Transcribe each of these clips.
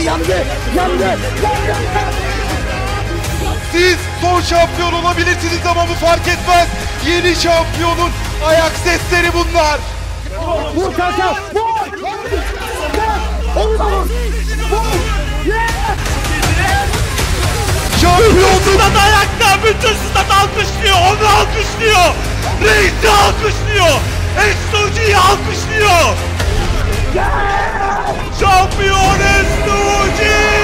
Yandı. Siz son şampiyon olabilirsiniz ama bu fark etmez. Yeni şampiyonun ayak sesleri bunlar. Vur kanka. Vur. Şampiyonun ayakta bütün stat alkışlıyor. Onu alkışlıyor. Reis'i alkışlıyor. Estuji'yi alkışlıyor. Şampiyon Estuji.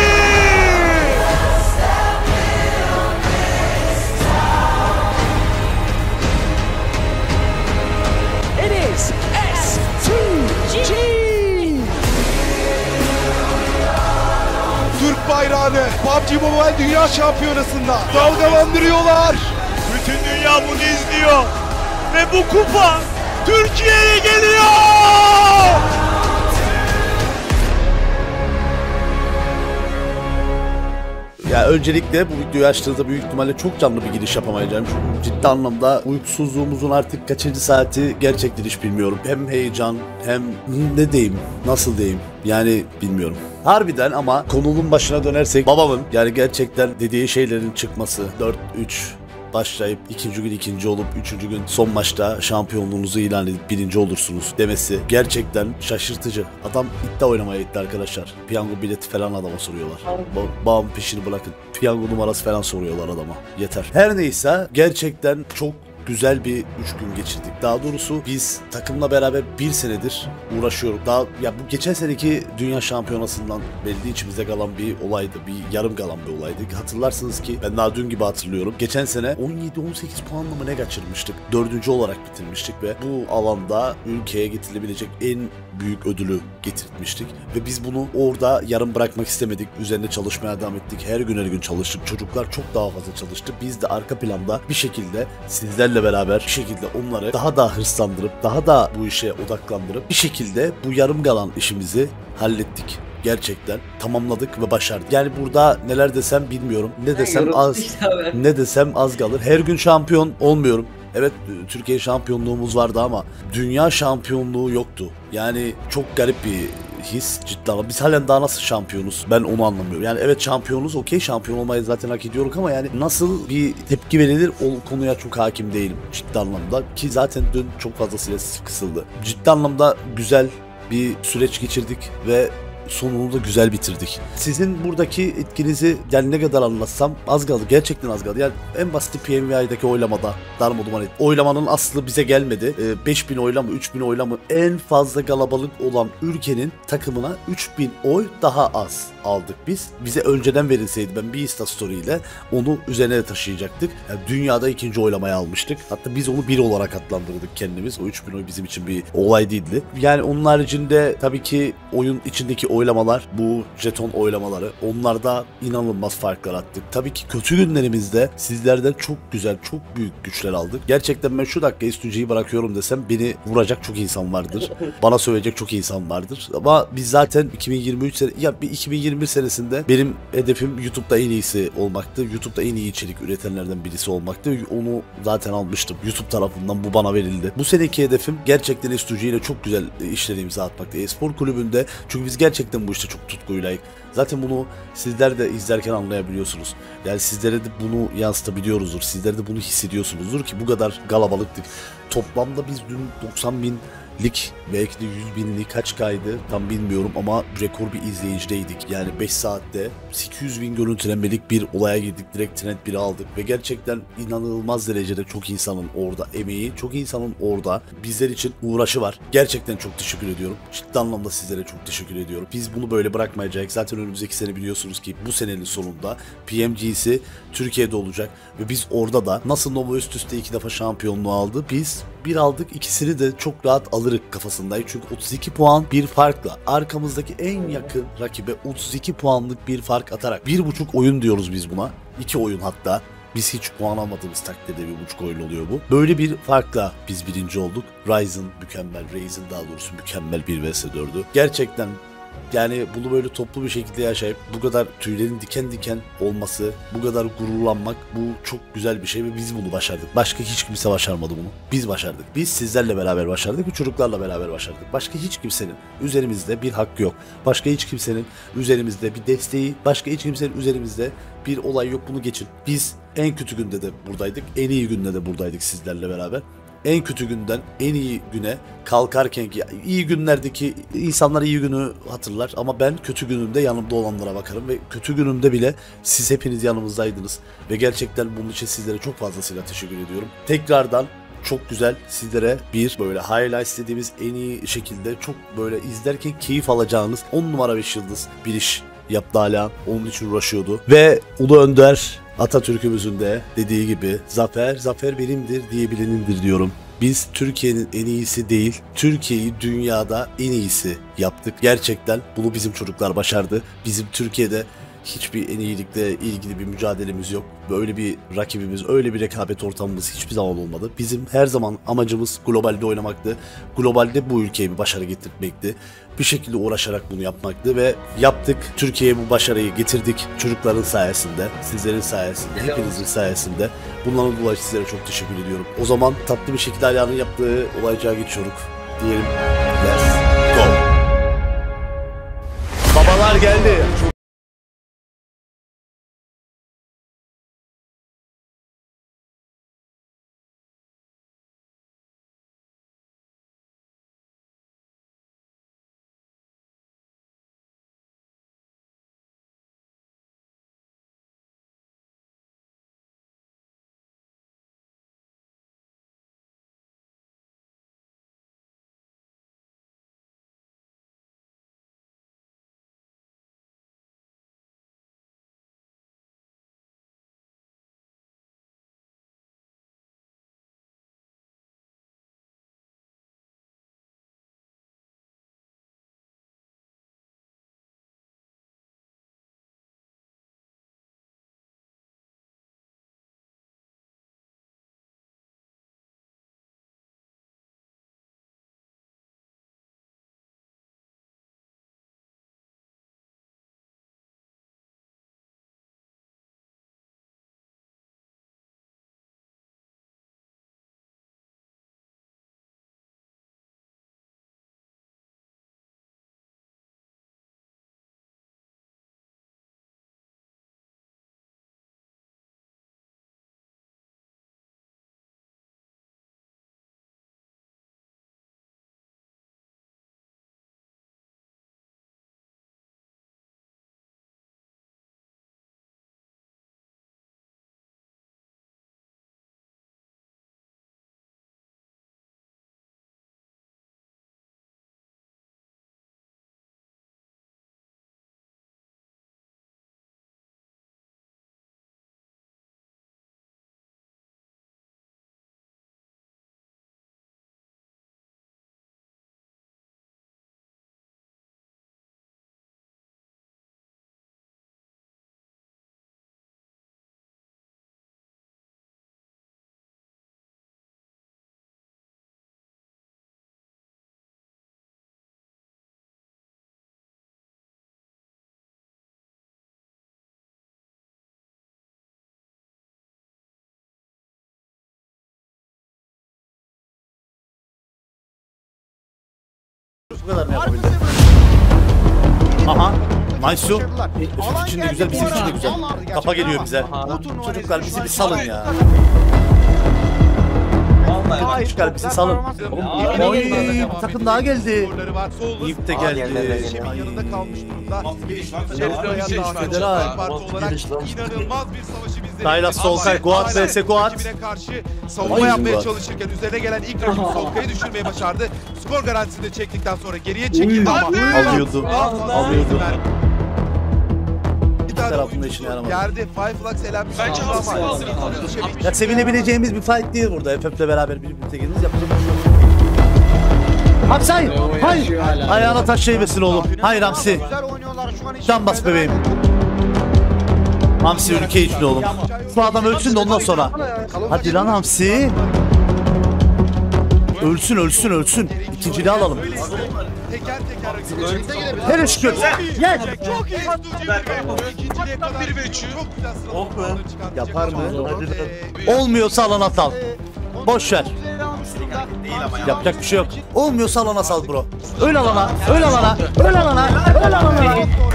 Türk bayrağını PUBG Mobile Dünya Şampiyonası'nda dalgalandırıyorlar. Bütün dünya bunu izliyor. Ve bu kupa Türkiye'ye geliyor. Ya öncelikle bu videoyu açtığınızda büyük ihtimalle çok canlı bir giriş yapamayacağım. Çünkü ciddi anlamda uykusuzluğumuzun artık kaçıncı saati gerçekten hiç bilmiyorum. Hem heyecan hem ne diyeyim, nasıl diyeyim yani bilmiyorum. Harbiden ama konunun başına dönersek babamın yani gerçekten dediği şeylerin çıkması 4-3 başlayıp ikinci gün ikinci olup üçüncü gün son maçta şampiyonluğunuzu ilan edip birinci olursunuz demesi gerçekten şaşırtıcı. Adam iddia oynamaya gitti arkadaşlar. Piyango bileti falan adama soruyorlar. Babamın peşini bırakın. Piyango numarası falan soruyorlar adama. Yeter. Her neyse gerçekten çok güzel bir 3 gün geçirdik. Daha doğrusu biz takımla beraber bir senedir uğraşıyoruz. Daha ya bu geçen seneki Dünya Şampiyonası'ndan belli içimize kalan bir olaydı. Bir yarım kalan bir olaydı. Hatırlarsınız ki ben daha dün gibi hatırlıyorum. Geçen sene 17-18 puanla mı ne kaçırmıştık? 4. olarak bitirmiştik ve bu alanda ülkeye getirilebilecek en büyük ödülü getirtmiştik. Ve biz bunu orada yarım bırakmak istemedik. Üzerinde çalışmaya devam ettik. Her gün çalıştık. Çocuklar çok daha fazla çalıştı. Biz de arka planda bir şekilde sizlerle beraber bir şekilde onları daha da hırslandırıp daha da bu işe odaklandırıp bir şekilde bu yarım kalan işimizi hallettik. Gerçekten tamamladık ve başardık. Yani burada neler desem bilmiyorum. Ne desem az, ne desem az kalır. Her gün şampiyon olmuyorum. Evet Türkiye şampiyonluğumuz vardı ama dünya şampiyonluğu yoktu. Yani çok garip bir his cidden. Biz halen daha nasıl şampiyonuz? Ben onu anlamıyorum. Yani evet şampiyonuz, okey, şampiyon olmayı zaten hak ediyoruz ama yani nasıl bir tepki verilir o konuya çok hakim değilim ciddi anlamda. Ki zaten dün çok fazlasıyla kısıldı. Ciddi anlamda güzel bir süreç geçirdik ve sonunu da güzel bitirdik. Sizin buradaki etkinizi yani ne kadar anlatsam az kaldı. Gerçekten az kaldı. Yani en basit PMVI'deki oylamada darmaduman etti. Oylamanın aslı bize gelmedi. 5000 oyla mı 3000 oyla mı en fazla kalabalık olan ülkenin takımına 3000 oy daha az aldık biz. Bize önceden verilseydi ben bir Insta story ile onu üzerine de taşıyacaktık. Yani dünyada ikinci oylamayı almıştık. Hatta biz onu 1 olarak adlandırdık kendimiz. O 3000 oy bizim için bir olay değildi. Yani onun haricinde tabii ki oyun içindeki oylamalar, bu jeton oylamaları, onlarda inanılmaz farklar attık. Tabii ki kötü günlerimizde sizlerden çok güzel, çok büyük güçler aldık. Gerçekten ben şu dakika Estuji'yi bırakıyorum desem beni vuracak çok insan vardır. Bana söyleyecek çok insan vardır. Ama biz zaten 2023 sene, ya bir 2021 senesinde benim hedefim YouTube'da en iyisi olmaktı. YouTube'da en iyi içerik üretenlerden birisi olmaktı. Onu zaten almıştım. YouTube tarafından bu bana verildi. Bu seneki hedefim gerçekten Estuji ile çok güzel işlere imza atmaktı. Espor kulübünde çünkü biz gerçekten bu işte çok tutkuylayık. Zaten bunu sizler de izlerken anlayabiliyorsunuz. Yani sizlere de bunu yansıtabiliyoruzdur. Sizler de bunu hissediyorsunuzdur ki bu kadar kalabalıktık. Toplamda biz dün 90.000'lik belki de 100.000'lik kaç kaydı tam bilmiyorum ama rekor bir izleyicideydik. Yani 5 saatte 800.000 görüntülenmelik bir olaya girdik. Direkt Trend 1'i aldık ve gerçekten inanılmaz derecede çok insanın orada emeği, çok insanın orada bizler için uğraşı var. Gerçekten çok teşekkür ediyorum. Ciddi anlamda sizlere çok teşekkür ediyorum. Biz bunu böyle bırakmayacağız. Zaten önümüzdeki sene biliyorsunuz ki bu senenin sonunda PMG'si Türkiye'de olacak ve biz orada da nasıl Nova üst üste 2 defa şampiyonluğu aldı. Biz bir aldık, ikisini de çok rahat alırız kafasındayız. Çünkü 32 puan bir farkla arkamızdaki en yakın rakibe 32 puanlık bir fark atarak 1,5 oyun diyoruz biz buna. 2 oyun hatta. Biz hiç puan almadığımız takdirde 1,5 oyun oluyor bu. Böyle bir farkla biz birinci olduk. Ryzen mükemmel, Ryzen daha doğrusu mükemmel bir vs4'dü. Gerçekten Yani bunu böyle toplu bir şekilde yaşayıp bu kadar tüylerin diken diken olması, bu kadar gururlanmak, bu çok güzel bir şey ve biz bunu başardık. Başka hiç kimse başarmadı bunu. Biz başardık. Biz sizlerle beraber başardık ve çocuklarla beraber başardık. Başka hiç kimsenin üzerimizde bir hakkı yok. Başka hiç kimsenin üzerimizde bir desteği, başka hiç kimsenin üzerimizde bir olay yok. Bunu geçin. Biz en kötü günde de buradaydık. En iyi günde de buradaydık sizlerle beraber. En kötü günden en iyi güne kalkarken ki iyi günlerdeki insanlar iyi günü hatırlar ama ben kötü günümde yanımda olanlara bakarım ve kötü günümde bile siz hepiniz yanımızdaydınız ve gerçekten bunun için sizlere çok fazlasıyla teşekkür ediyorum. Tekrardan çok güzel sizlere bir böyle highlights dediğimiz en iyi şekilde çok böyle izlerken keyif alacağınız 10 numara 5 yıldız bir iş yaptı hala. Onun için uğraşıyordu ve Ulu Önder Atatürk'ümüzün de dediği gibi zafer benimdir diyebilenindir diyorum. Biz Türkiye'nin en iyisi değil, Türkiye'yi dünyada en iyisi yaptık. Gerçekten bunu bizim çocuklar başardı. Bizim Türkiye'de hiçbir en iyilikle ilgili bir mücadelemiz yok. Böyle bir rakibimiz, öyle bir rekabet ortamımız hiçbir zaman olmadı. Bizim her zaman amacımız globalde oynamaktı. Globalde bu ülkeye bir başarı getirmekti. Bir şekilde uğraşarak bunu yapmaktı ve yaptık. Türkiye'ye bu başarıyı getirdik. Çocukların sayesinde, sizlerin sayesinde, hepinizin sayesinde. Bunların dolayı sizlere çok teşekkür ediyorum. O zaman tatlı bir şekilde Ali'nin yaptığı olaycağa geçiyoruz. Diyelim. Let's go. Babalar geldi. Bu kadar mı yapabildim? Aha. Nice yo. Efekt için de güzel, bizim için de güzel. Kafa geliyor bize. Çocuklar bizi bir salın ya. Çocuklar bizi salın. Oy, bir takım daha geldi. Yip de geldi. Yanında kalmış durumda. Federal. İnanılmaz bir savaşı bizde. Taylas Solkay, Goat vs Goat. Karşı savunma yapmaya çalışırken üzerine gelen ilk rakip Solkay'ı düşürmeyi başardı. Skor garantisini de çektikten sonra geriye çekildi ama alıyordu. Alıyordu. Bir tane tarafında oyuncu işine yaramadı. yerde Five Lux elenmiş. Bence haksız. Ya sevinebileceğimiz bir fight değil burada. FF'le beraber birlikte geliniz yapacak bir şey yok. Hamsi hayır. Hayır. Ayağına taş değmesin oğlum. Hayır Hamsi. Can bas bebeğim. Hamsi ülke için oğlum. Şu adam ölsün de ondan sonra. Hadi lan Hamsi. Ölsün. İkinciliği alalım. Teker teker Hele şükür. Gel. Çok iyi. İkinciliğe kadar 1 ve 3'ü. Çok güzel sıralamalarını çıkartacak. Yapar mı? Ve- Olmuyorsa alana sal. Boş ver. Yapacak bir şey yok. Olmuyorsa alana sal bro. Öyle alana, öyle alana, öyle alana, öyle alana.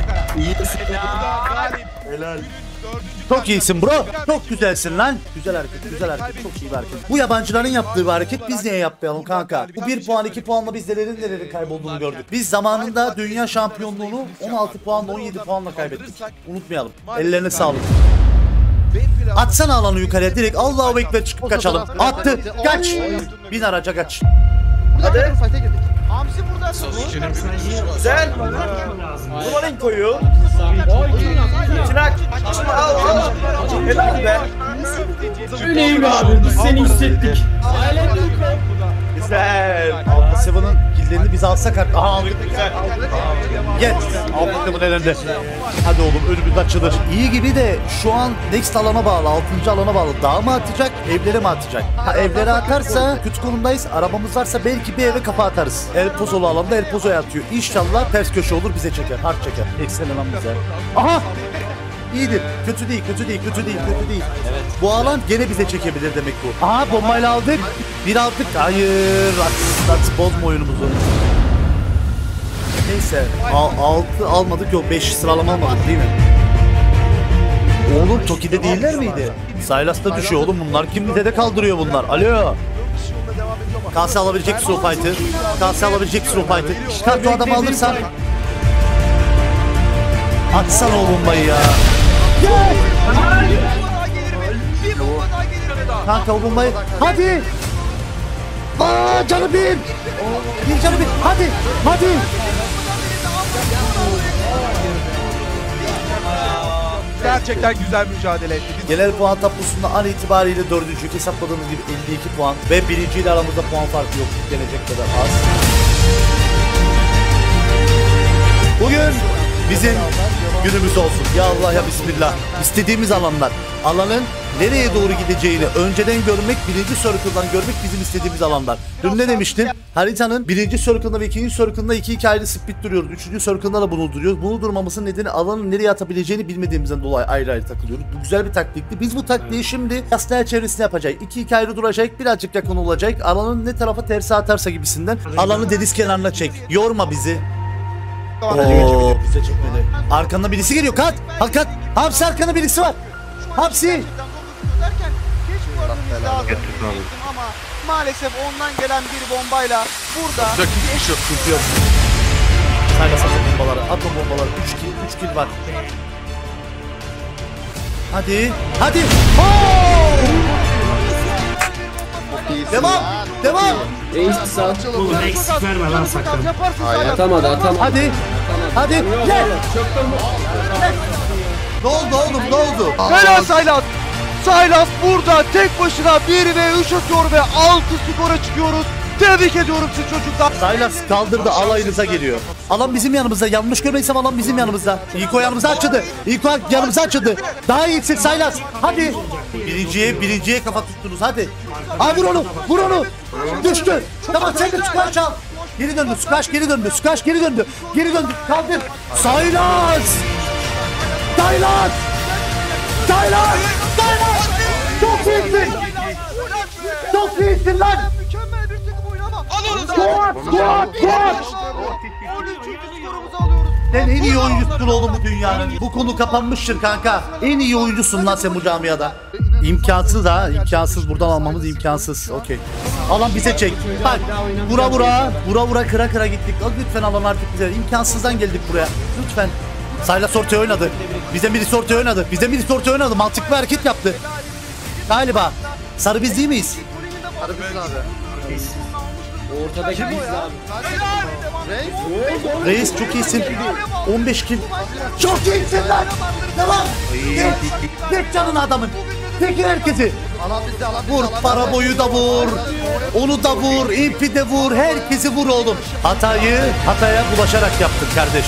Helal. Çok iyisin bro. Çok güzelsin lan. Güzel hareket, güzel hareket. Çok iyi bir hareket. Bu yabancıların yaptığı bir hareket biz niye yapmayalım kanka? Bu 1 puan 2 puanla biz nelerin kaybolduğunu gördük. Biz zamanında dünya şampiyonluğunu 16 puanla 17 puanla kaybettik. Unutmayalım. Ellerine sağlık. Atsana alanı yukarıya direkt Allahu Ekber çıkıp kaçalım. Attı. Kaç. Bin araca kaç. Hadi. Hamsi burada. Güzel. Numarayı koyuyor. Çırak. Helal be. Öyleyim abi, biz seni hissettik. Güzel. Alfa Seven'ın killerini biz alsak artık. Aha aldık. Yes. Alfa Seven elinde. Hadi oğlum önümüz açılır. İyi gibi de şu an next alana bağlı. 6. alana bağlı. Dağa mı atacak? Evlere mi atacak? Ha evlere atarsa kötü konumdayız. Arabamız varsa belki bir eve kafa atarız. El Pozo'lu alanda El Pozo'ya atıyor. İnşallah ters köşe olur bize çeker. Hard çeker. Ekselen lan bize. Aha! İyidir. Kötü değil, kötü değil, kötü değil, kötü değil. Evet. Bu alan gene bize çekebilir demek bu. Aha bombayla aldık. Bir aldık. Hayır. At bozma oyunumuzu. Neyse. 6 almadık yok. 5 sıralama almadık değil mi? Oğlum Toki'de değiller miydi? Silas'ta düşüyor oğlum bunlar. Kim bize de kaldırıyor bunlar? Alo. Kase alabilecek slow fight'ı. Kase alabilecek slow fight'ı. Çıkart o adamı alırsan. Atsana o bombayı ya. Gel. Kanka o bombayı. Hadi. Aa canı bir. Bir canı bir. Hadi. Hadi. Gerçekten güzel mücadele etti. Biz Genel puan tablosunda an itibariyle 4. hesapladığımız gibi 52 puan ve 1. ile aramızda puan farkı yok. Gelecek kadar az. Bugün bizim günümüz olsun. Ya Allah ya Bismillah. İstediğimiz alanlar. Alanın nereye doğru gideceğini önceden görmek, 1. circle'dan görmek bizim istediğimiz alanlar. Dün ne demiştim? Haritanın 1. circle'da ve 2. circle'da 2 ayrı split duruyoruz. 3. circle'da da bunu duruyoruz. Bunu durmamızın nedeni alanın nereye atabileceğini bilmediğimizden dolayı ayrı ayrı takılıyoruz. Bu güzel bir taktikti. Biz bu taktiği şimdi yasnaya çevresine yapacağız. 2 ayrı duracak, birazcık yakın olacak. Alanın ne tarafa tersi atarsa gibisinden. Alanı deniz kenarına çek. Yorma bizi. Oo, bize çekmedi. Arkanda birisi geliyor. Kat. Kat. Hamsi arkanda birisi var. Hamsi. Derken geç görmemiz lazım. Ama maalesef ondan gelen bir bombayla burada Sıkıntı yok. Sayla at bombaları. At o bombaları. 3 kill var. Hadi. Hadi. Devam. Devam. Reis sağ. Oğlum eksik verme lan sakın. yaparsın. Atamadı. Hadi. Hadi. Gel. Ne oldu oğlum? Ne oldu? Helal Saylas. Saylas burada tek başına 1 ve 3 atıyor ve 6 skora çıkıyoruz. Tebrik ediyorum sizi çocuklar. Saylas kaldırdı, alayınıza geliyor. Alan bizim yanımızda. Yanlış görmeysem alan bizim yanımızda. İlko yanımıza açıldı. İlko yanımıza açıldı. Daha iyisin Saylas. Hadi. Birinciye kafa tuttunuz hadi. Aa vur onu. Vur onu. Düştü. Tamam sen de Squash al. Geri döndü. Squash geri döndü. Squash geri döndü. Geri döndü. Kaldır. Saylas. Saylas. Saylas. Saylas. Çok iyisin. Çok iyisin lan. Mükemmel bir takım oyunu ama. Squat. 13. skorumuzu alıyoruz. Sen en iyi oyuncusun oğlum bu dünyanın. Bu konu kapanmıştır kanka. En iyi oyuncusun lan sen bu camiada. İmkansız ha. İmkansız. Buradan almamız imkansız. Okey. Alan bize çek. Bak. Vura kıra gittik. Lütfen alan artık bize. İmkansızdan geldik buraya. Lütfen. Saylas ortaya oynadı. Bizden birisi ortaya oynadı. Mantıklı bir hareket yaptı. Galiba. Sarı biz değil miyiz? Ortadaki biz abi. Reis çok iyisin. 15 kill. Çok iyisin lan. Devam. Tek canın adamın. Tekin herkesi. Vur para boyu da vur. Onu da vur. İmpi de vur. Herkesi vur oğlum. Hataya bulaşarak yaptın kardeş.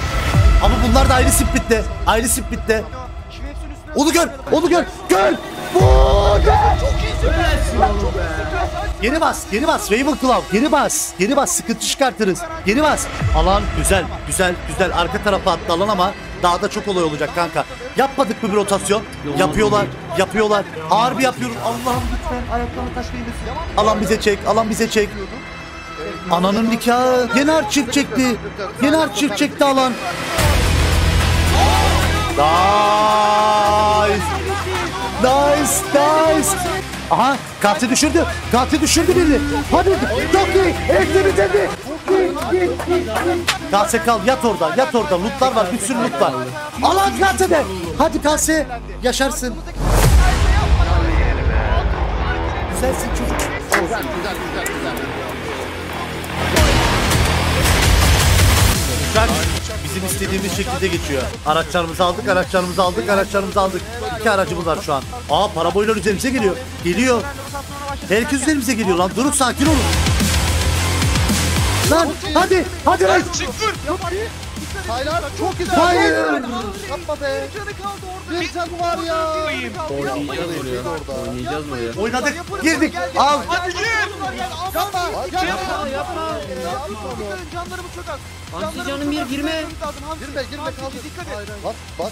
Ama bunlar da ayrı splitte. Onu gör. Gör. Geri bas, geri bas Ravenclaw, geri bas, sıkıntı çıkartırız. Geri bas. Alan güzel. Arka tarafa attı alan ama daha da çok olay olacak kanka. Yapmadık mı bir rotasyon? Yapıyorlar. Ağır bir yapıyoruz. Allah'ım lütfen ayaklarına taş değmesin. Alan bize çek. Ananın nikahı. Yine arçift çekti alan. Nice. Aha katil düşürdü birini. Hadi çok iyi. Ekle bitirdi. Kase kal yat orada. Lootlar var, bir sürü loot var. Alan Kase'de. Hadi Kase yaşarsın. Güzelsin çocuk. Güzel. Uçak bizim istediğimiz şekilde geçiyor. Araçlarımızı aldık. 2 aracımız var şu an. Paraboylar üzerimize geliyor. Herkes üzerimize geliyor lan. Durun, sakin olun. Lan hadi lan. Taylan çok güzel. Hayır. Yapma be. Bir canı var ya. Oynayacağız oraya. Oynadık, girdik. Al. Yapma. Canlarımız çok az. Hamsi canım bir girme. Girme kaldı. Bas.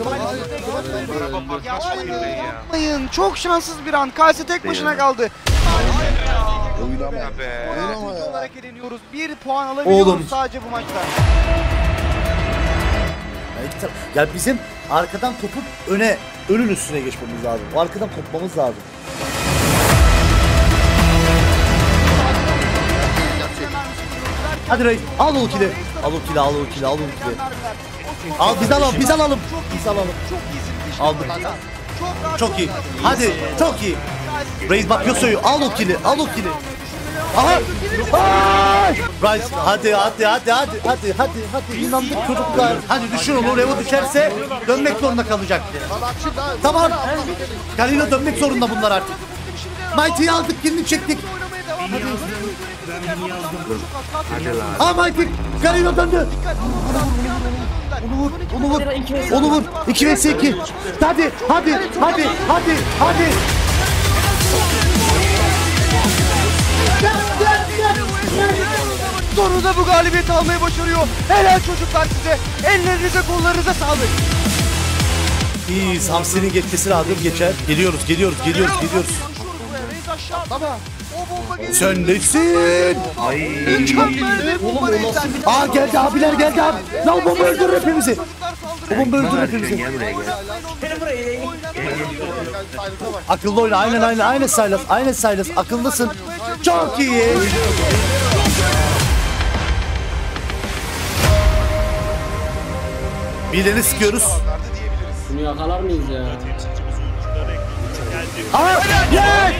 Yapmayın. Çok şanssız bir an. Kase tek başına kaldı. Oynama ya. Olarak eleniyoruz. 1 puan alabiliyoruz Oğlum. sadece bu maçta. Ya bizim arkadan kopup önün üstüne geçmemiz lazım. O arkadan kopmamız lazım. Hadi Reis, al o kili. Al o kili. Al biz alalım. Çok iyisin. Aldık. Çok iyi. Hadi, çok iyi. Reis bak Yoso'yu, al o kili. Aha! Reis, hadi. İnandık çocuklar. Hadi düşün onu, Revo düşerse dönmek zorunda kalacak. Tamam. Galina dönmek zorunda bunlar artık. Mighty'yi aldık, kilini çektik. Mighty, Galina döndü. Onu vur. 2 vs 2. Hadi. Sonunda bu galibiyeti almayı başarıyor. Helal çocuklar size. Ellerinize kollarınıza sağlık. İyi, Hamsi'nin geçmesi lazım, geçer. Geliyoruz. Baba. O bomba geliyor. Söndesin. Mükemmel bir bomba Reis'ten. Geldi abiler geldi abi. Lan bomba öldürür hepimizi. Akıllı oyna, aynen Silas. Akıllısın. Çok iyi. Birini sıkıyoruz. Bunu yakalar mıyız ya? Gel.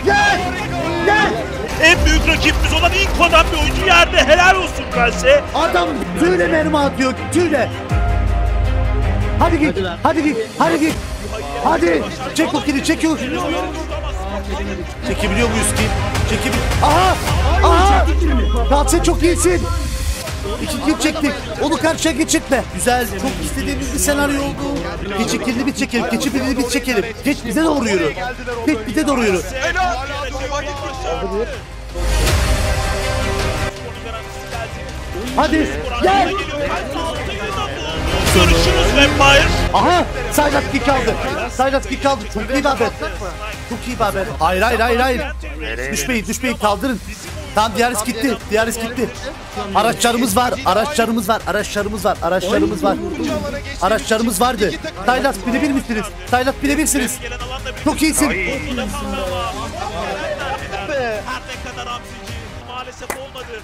En büyük rakibimiz olan Inko'dan bir oyuncu yerde, helal olsun Kase. Adam tüyle mermi atıyor, tüyle. Hadi git. Hadi. Çek o kili. Çekebiliyor muyuz ki? Aha. Kalse çok iyisin. 2 kill çektik. Onu karşıya geçirtme. Güzel. Çok istediğimiz bir senaryo oldu. Geçi kilini bir çekelim. Geçi birini bir çekelim. Geç bize doğru yürü. Hadi. Gel. Görüşürüz Vampire. Aha. Saylat kick aldı. Çok iyi bir haber. Hayır. Düşmeyin. Kaldırın. Tamam, Diyaris gitti. Araçlarımız vardı. Saylat birebir misiniz? Birebirsiniz. Çok iyisin. Her ne kadar Hamsici maalesef olmadı.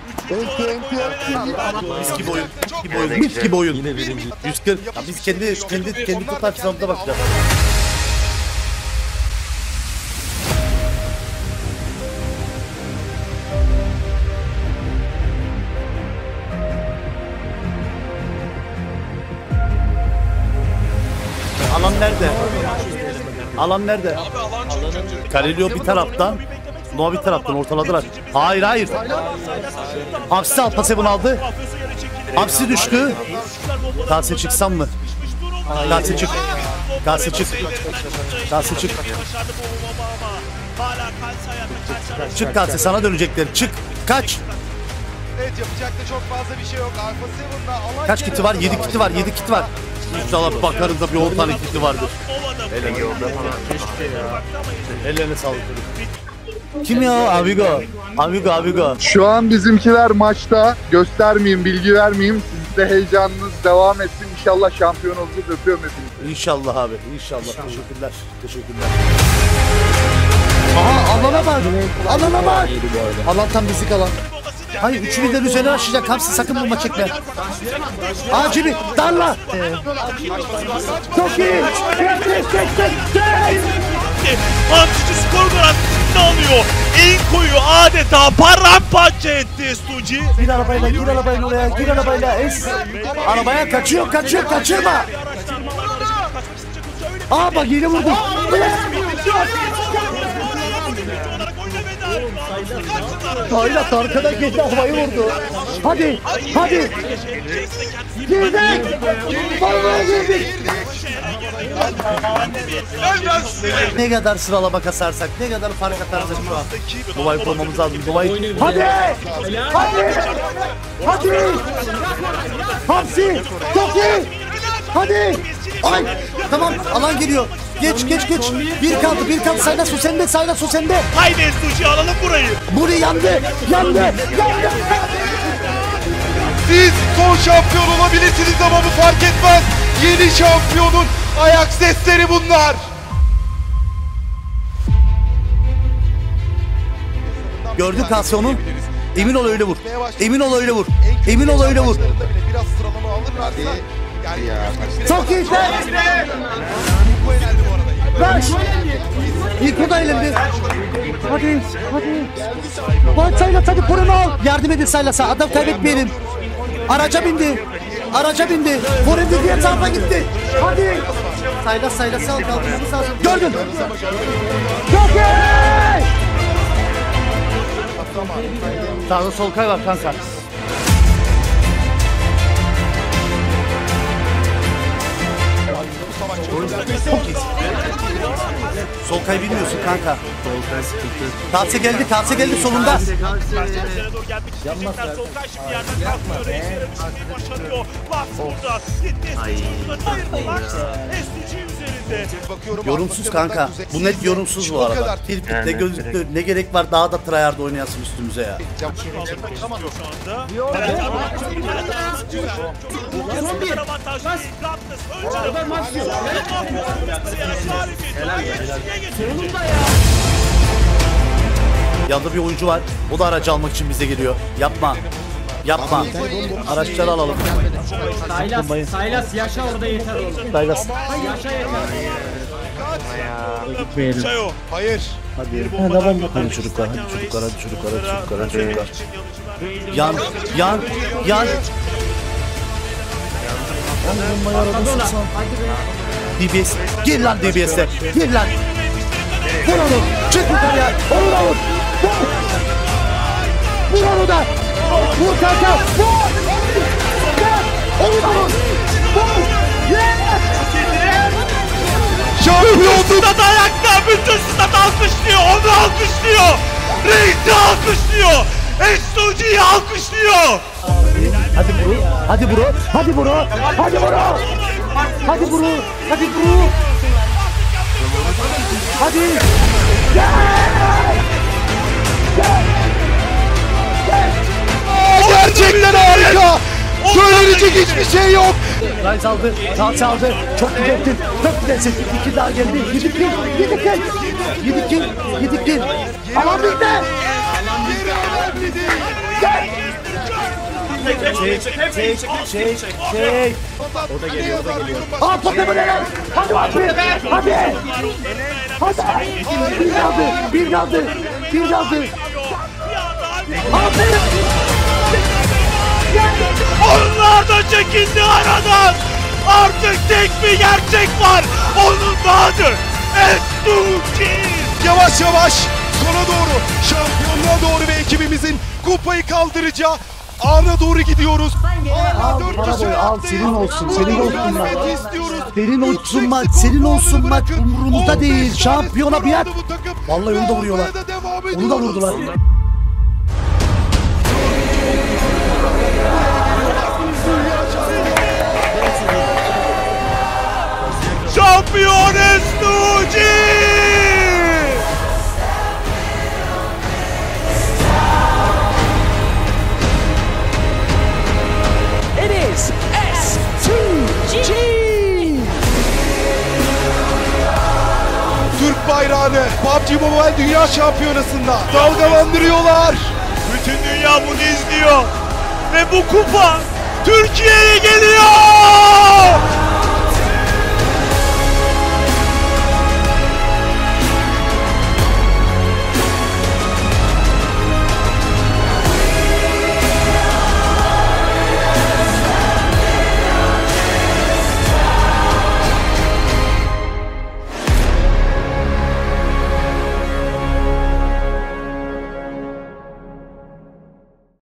Mis gibi oyun. 140. Ya biz kendi total sınavımıza bakacağız. Alan nerede? Galileo bir taraftan, Noah bir taraftan ortaladılar. Hayır. Hamsi Alpasev'in aldı. Hamsi düştü. Kase çıksam mı? Kalsi çık. Kalsi çık. Kalsi çık. Çık Kalsi, sana dönecekler. Çık. Kaç. Evet, yapacak da çok fazla bir şey yok. Alfa 7'da alay Kaç kiti var? 7 kiti var. 7 kiti var. İnşallah bakarız da bir 10 tane kiti vardır. Ellerine sağlık. Kim ya? Amigo. Amigo. Şu an bizimkiler maçta. Göstermeyeyim, bilgi vermeyeyim. Siz de heyecanınız devam etsin. İnşallah şampiyon olacağız. Öpüyorum hepinizi. İnşallah abi. İnşallah. Teşekkürler. Aha, alana bak. Alana bak. Alan tam bizik alan. Hayır, üçü birden üzerine açacak. Hamsi sakın bomba çekme. Acili. Darla. Çok iyi. Hamsici skor garantisini alıyor. Enko'yu adeta paramparça etti Estuji. Gir arabayla oraya. Gir arabayla. Arabaya kaçırma. Aa bak yine vurdu. Saylas arkadan geçti, havayı vurdu. Hadi. Girdik. Vallahi girdik. Ne kadar sıralama kasarsak, ne kadar fark atarsak şu an. Dubayı koymamız lazım. Hadi. Hamsi. Çok iyi. Hadi. Ay. Tamam, alan geliyor. Geç. Bir kaldı. Saylas o sende. Haydi Estuji, alalım burayı. Burayı yandı. Siz son şampiyon olabilirsiniz ama bu fark etmez. Yeni şampiyonun ayak sesleri bunlar. Gördük Kasyon'u. Emin ol öyle vur. Biraz sıralama alırlarsa yani Çok iyi. bu önemli bu arada. Ver. İlk da elinde. Hadi. Bak Saylas, hadi koruma al. Yardım edin Saylas'a. Adam kaybetmeyelim. Araca bindi. Forendi diğer tarafa gitti. Hadi. Saylas'ı al. Kaldırmamız lazım. Gördün. Çok iyi. Sağda Solkay var kanka. Solkay bilmiyorsun kanka. Kalse geldi solunda. Senador gelmek isteyecekler. Solkay şimdi yerden kalkmıyor. Reis'e düşürmeyi başarıyor. Lux burada. Gitti Estuji'nin ayırdılar. Estuji üzerinde. Bakıyorum, Yorumsuz Alfa kanka. Seven'den Bu net yorumsuz bu arada. kadar. Ne gözüktü, ne gerek var daha da tryhard oynayasın üstümüze ya. Şu anda. Evet, Yanında bir oyuncu var. O da aracı almak için bize geliyor. Yapma. Araçları alalım. Saylas yaşa orada yeter oğlum. Saylas. Yaşa yeter. Çayo. Hayır. Hadi çocuklar. Yan. DBS. Gir lan DBS'e. Vur onu. Çık yukarıya. Onu da vur. Vur onu da. Vur kanka. Vur. Onu da vur. Vur. Şampiyonluk. Stat ayakta, bütün stat alkışlıyor, onu alkışlıyor. Reis'i alkışlıyor. Estuji'yi alkışlıyor. Hadi bro. Hadi. Gerçekten harika. Söylenecek hiçbir şey yok. Rice aldı. Kalsi aldı. Çok güzelsin. İki daha geldi. 7 kill. Alan bitti. Çek. O da geliyor. Aa topu ne lan? Hadi. Bir kaldı. Aferin. Onlar da çekildi aradan. Artık tek bir gerçek var. Onun adı Estuji. Yavaş sona doğru, şampiyonluğa doğru ve ekibimizin kupayı kaldıracağı ana doğru gidiyoruz. Hala 4 para boy al senin olsun. Senin olsun maç. istiyoruz. Senin olsun maç. Senin olsun maç. Umurumuzda değil. Şampiyona biat. Vallahi onu da vuruyorlar. Onu da vurdular. Şampiyon Estuci! Türk bayrağını PUBG Mobile Dünya Şampiyonası'nda dalgalandırıyorlar. Bütün dünya bunu izliyor. Ve bu kupa Türkiye'ye geliyor!